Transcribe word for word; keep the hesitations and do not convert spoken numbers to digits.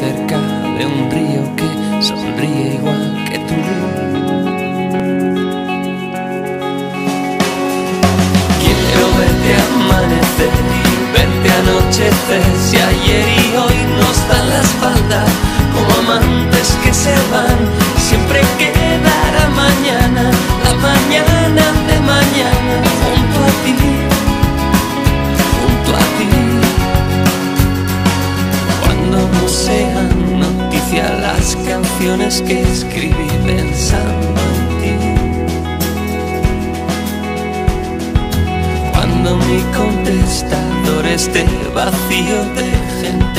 cerca de un río que sonríe igual que tú. Quiero verte amanecer y verte anochecer. Si ayer y hoy nos dan la espalda como amantes que se van, siempre quedará mañana, la mañana de mañana, junto a ti, junto a ti. Cuando no sean noticia las canciones que escribí pensando en ti. Cuando mi contestador esté vacío de gente